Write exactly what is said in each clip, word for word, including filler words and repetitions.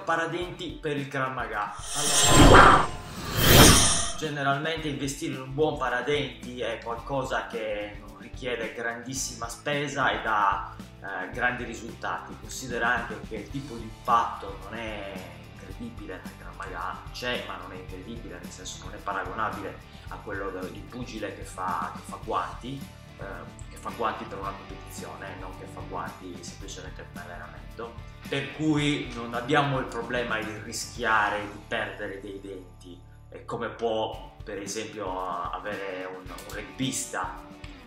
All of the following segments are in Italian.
paradenti per il Krav Maga. Allora, generalmente investire in un buon paradenti è qualcosa che non richiede grandissima spesa e dà eh, grandi risultati. Considera anche che il tipo di impatto non è incredibile nel Krav Maga, c'è ma non è incredibile, nel senso non è paragonabile a quello di pugile che fa, che fa guanti, eh, che fa guanti per una competizione, non che fa guanti semplicemente per un allenamento, per cui non abbiamo il problema di rischiare di perdere dei denti, eh, come può per esempio avere un, un rugbista.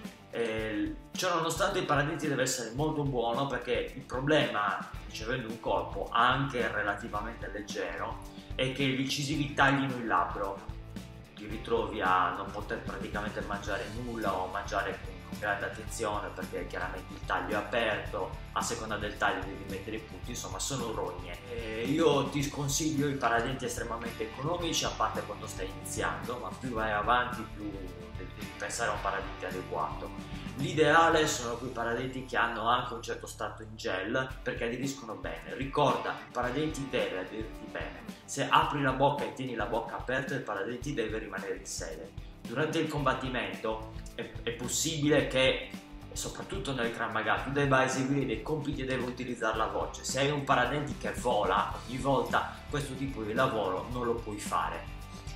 Eh, ciò nonostante il paradenti deve essere molto buono, perché il problema, ricevendo un colpo anche relativamente leggero, è che gli incisivi taglino il labbro, ti ritrovi a non poter praticamente mangiare nulla o mangiare con, con grande attenzione, perché chiaramente il taglio è aperto, a seconda del taglio devi mettere i punti, insomma sono rogne. E io ti sconsiglio i paradenti estremamente economici, a parte quando stai iniziando, ma più vai avanti più devi pensare a un paradenti adeguato. L'ideale sono quei paradenti che hanno anche un certo strato in gel, perché aderiscono bene. Ricorda, il paradenti deve aderirti bene. Se apri la bocca e tieni la bocca aperta, il paradenti deve rimanere in sede. Durante il combattimento è, è possibile che, soprattutto nel Krav Maga, tu debba eseguire dei compiti e debba utilizzare la voce. Se hai un paradenti che vola ogni volta, questo tipo di lavoro non lo puoi fare.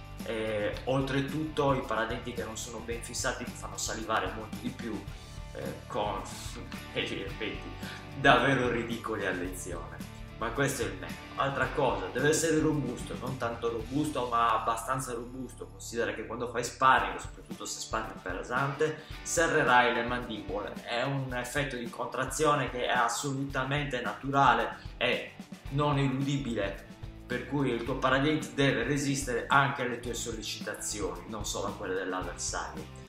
E, oltretutto i paradenti che non sono ben fissati ti fanno salivare molto di più, eh, con degli effetti davvero ridicoli a lezione, ma questo è il meglio. Altra cosa, deve essere robusto, non tanto robusto ma abbastanza robusto. Considera che quando fai sparring, soprattutto se sparring pesante, serrerai le mandibole, è un effetto di contrazione che è assolutamente naturale e non eludibile, per cui il tuo paradenti deve resistere anche alle tue sollecitazioni, non solo a quelle dell'avversario.